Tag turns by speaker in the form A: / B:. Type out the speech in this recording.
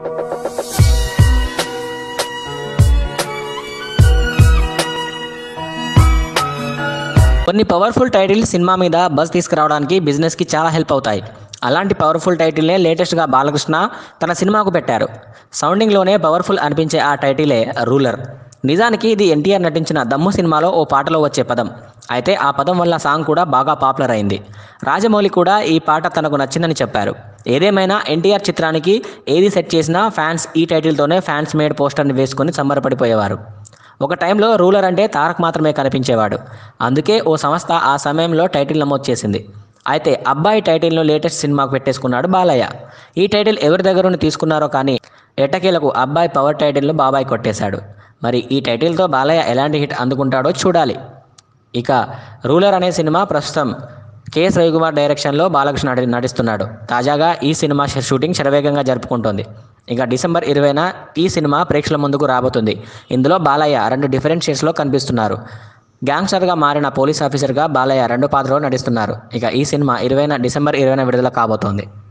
A: కొన్ని powerful titles cinema మీద buzz తీసుకురావడానికి బిజినెస్కి చాలా హెల్ప్ అవుతాయి. అలాంటి పవర్ఫుల్ టైటిల్నే లేటెస్ట్గా బాలకృష్ణ తన సినిమాకు పెట్టారు. సౌండింగ్లోనే పవర్ఫుల్ అనిపించే ఆ టైటిలే రూలర్. నిజానికి ఇది ఎన్టీఆర్ నటించిన దమ్ము సినిమాలో ఓ పాటలో వచ్చే పదం. అయితే ఆ పదం వల్ల సాంగ్ కూడా బాగా పాపులర్ అయింది. రాజమౌళి కూడా ఈ పాట తనకు నచ్చిందని చెప్పారు. ఏదేమైనా ఎన్టీఆర్ చిత్రానికి ఏది సెట్ చేసినా ఫ్యాన్స్ ఈ టైటిల్తోనే ఫ్యాన్స్ మేడ్ పోస్టర్ని వేసుకొని సంబరపడిపోయేవారు. ఒక టైంలో రూలర్ అంటే తారక్ మాత్రమే కనిపించేవాడు. అందుకే ఓ సంస్థ ఆ సమయంలో టైటిల్ నమోదు చేసింది. అయితే అబ్బాయి టైటిల్ను లేటెస్ట్ సినిమాకు పెట్టేసుకున్నాడు బాలయ్య. ఈ టైటిల్ ఎవరి దగ్గర నుండి తీసుకున్నారో కానీ ఎట్టకేలకు అబ్బాయి పవర్ టైటిల్ను బాబాయ్ కొట్టేశాడు. మరి ఈ టైటిల్తో బాలయ్య ఎలాంటి హిట్ అందుకుంటాడో చూడాలి. ఇక రూలర్ అనే సినిమా ప్రస్తుతం కెఎస్ రవికుమార్ డైరెక్షన్లో బాలకృష్ణ నటిస్తున్నాడు. తాజాగా ఈ సినిమా షూటింగ్ శరవేగంగా జరుపుకుంటోంది. ఇక డిసెంబర్ 20న ఈ సినిమా ప్రేక్షకుల ముందుకు రాబోతుంది. ఇందులో బాలయ్య 2 డిఫరెంట్ షేడ్స్లో కనిపిస్తున్నారు. గ్యాంగ్స్టర్గా మారిన పోలీస్ ఆఫీసర్గా బాలయ్య 2 పాత్రలో నటిస్తున్నారు. ఇక ఈ సినిమా డిసెంబర్ 20న విడుదల కాబోతోంది.